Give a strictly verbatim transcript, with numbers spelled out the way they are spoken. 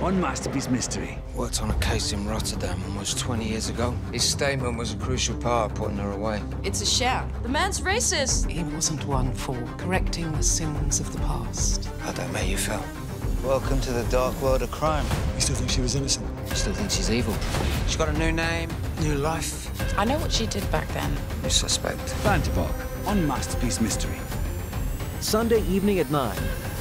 on Masterpiece Mystery. Worked on a case in Rotterdam almost twenty years ago. His statement was a crucial part of putting her away. It's a sham. The man's racist. He wasn't one for correcting the sins of the past. How'd that make you feel? Welcome to the dark world of crime. You still think she was innocent? Still think she's evil. She's got a new name, new life. I know what she did back then. New suspect. Vantabok on Masterpiece Mystery. Sunday evening at nine.